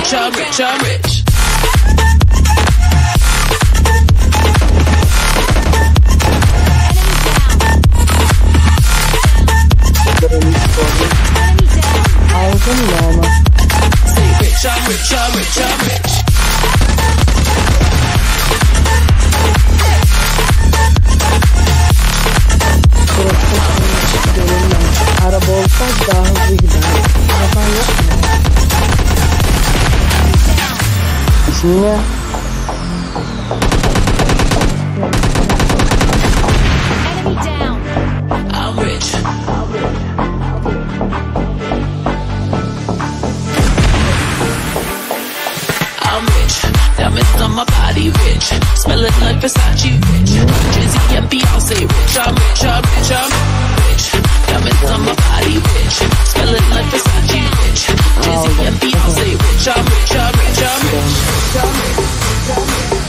rich, I'm rich, I'm rich. Say rich, I'm rich, I'm rich, I'm rich. Araba olsa daha hızlı gider. Araba yok mu? İsmi ne? Enemy down. I'm rich. I'm rich. Diamonds on my body rich. Smelling like Versace rich. Just